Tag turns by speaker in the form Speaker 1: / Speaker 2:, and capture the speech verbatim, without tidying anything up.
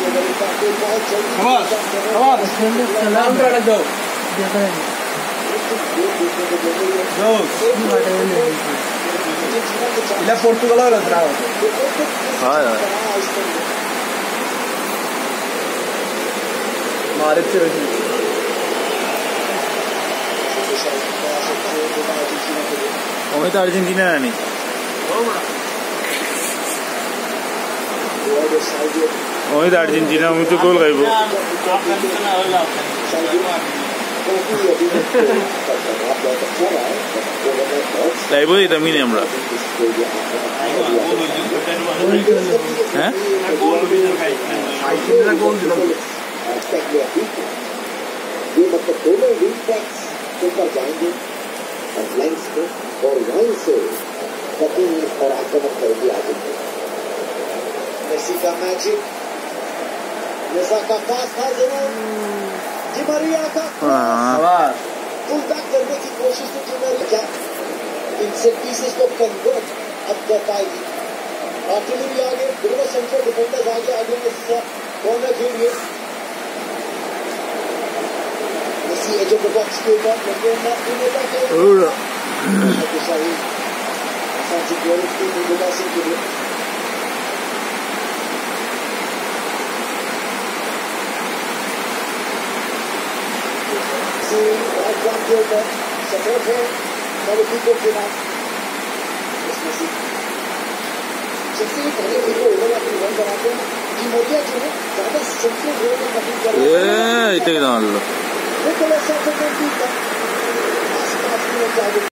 Speaker 1: ఇలా పోర్చుగల్ రావచ్చు. Marip Omi to Argentina nani. Omi to Argentina omi to goal gaibo. Gaibo eta mini amra. Hah?
Speaker 2: ये मतलब दोनों wing backs ऊपर जाएंगे और फ्लैंक्स में और वहीं से कटिंग और आक्रमण करेंगे आगे। मेसी का मैजिक, मेसा का पास था जरूर, डी मारिया का पुल बैक करने की कोशिश तो डी मारिया क्या इन सेट पीसेस को कन्वर्ट अब कर पाएगी। आर्टिलरी आगे, दोनों सेंट्रल डिफेंडर्स आगे आगे इस कॉर्नर के लिए edge of the box came up and then that in the back end. Aku sorry. Santi Guerrero pun juga sikit. See, right down Gilbert. Support him. Many people came out. Yes, Messi. Chelsea पहले people overlap में run बनाते हैं. Di Maria जो है ज़्यादा central role में cutting कर रहा है.
Speaker 3: ये इतने डाल लो.
Speaker 2: Nicolas Sarkozy